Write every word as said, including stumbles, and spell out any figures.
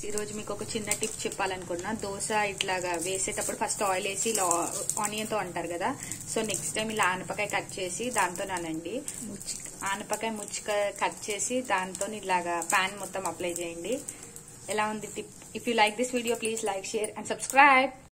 ఈ రోజు మీకు ఒక చిన్న టిప్ చెప్పాలనుకున్నా. దోశ ఇట్లాగా వేసేటప్పుడు ఫస్ట్ ఆయిల్ వేసి ఇలా ఆనియన్ తో అంటారు కదా, సో నెక్స్ట్ టైం ఇలా ఆనపకాయ కట్ చేసి దాంతో నానండి. ఆనపకాయ ముచ్చిక కట్ చేసి దాంతో ఇలాగా పాన్ మొత్తం అప్లై చేయండి. ఎలా ఉంది tip? If you like this video please like, share and subscribe.